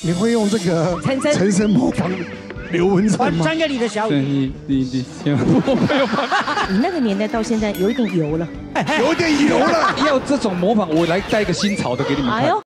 你会用这个陈升模仿刘文正吗？ 传给你的小雨。 你千万不要把。 你那个年代到现在有一点油了， 有点油了。 要这种模仿，我来带一个新潮的给你们看。哎呦。